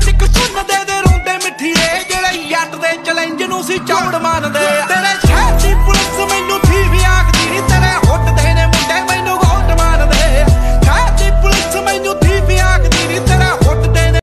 ਵਿੱਚ ਕੁਛ ਦੇ ਰੋਂਦੇ ਮਿੱਠੀਏ ਜਿਹੜੇ ਜੱਟ ਦੇ ਚੈਲੰਜ ਨੂੰ ਸੀ ਚੌੜ ਮੰਨਦੇ। ਤੇਰੇ